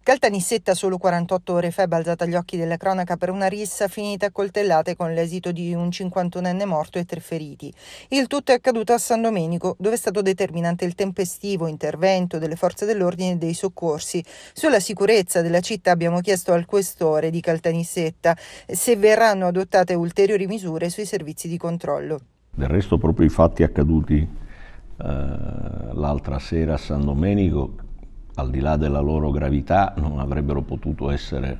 Caltanissetta, solo 48 ore fa, è balzata agli occhi della cronaca per una rissa finita a coltellate con l'esito di un 51enne morto e 3 feriti. Il tutto è accaduto a San Domenico, dove è stato determinante il tempestivo intervento delle forze dell'ordine e dei soccorsi. Sulla sicurezza della città abbiamo chiesto al questore di Caltanissetta se verranno adottate ulteriori misure sui servizi di controllo. Del resto proprio i fatti accaduti l'altra sera a San Domenico, al di là della loro gravità, non avrebbero potuto essere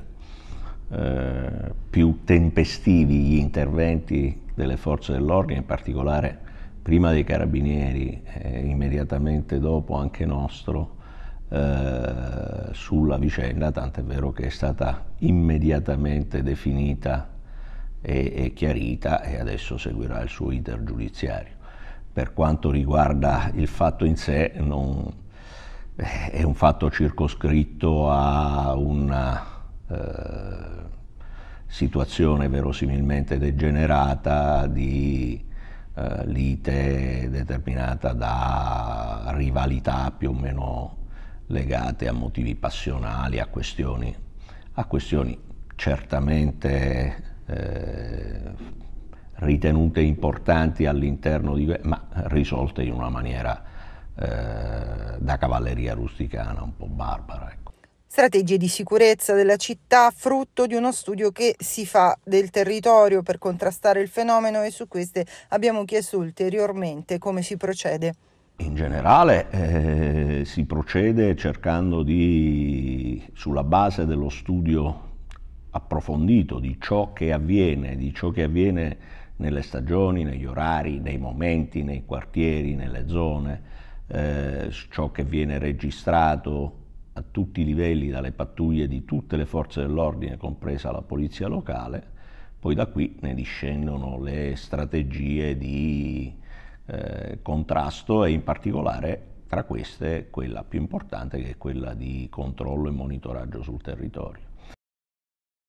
più tempestivi gli interventi delle forze dell'ordine, in particolare prima dei carabinieri e immediatamente dopo anche nostro, sulla vicenda, tant'è vero che è stata immediatamente definita e chiarita e adesso seguirà il suo iter giudiziario. Per quanto riguarda il fatto in sé, è un fatto circoscritto a una situazione verosimilmente degenerata di lite determinata da rivalità più o meno legate a motivi passionali, a questioni certamente ritenute importanti all'interno di, ma risolte in una maniera da cavalleria rusticana un po' barbara. Ecco. Strategie di sicurezza della città, frutto di uno studio che si fa del territorio per contrastare il fenomeno, e su queste abbiamo chiesto ulteriormente come si procede. In generale si procede cercando di, sulla base dello studio approfondito di ciò che avviene nelle stagioni, negli orari, nei momenti, nei quartieri, nelle zone, ciò che viene registrato a tutti i livelli dalle pattuglie di tutte le forze dell'ordine, compresa la polizia locale. Poi da qui ne discendono le strategie di contrasto e in particolare tra queste quella più importante, che è quella di controllo e monitoraggio sul territorio.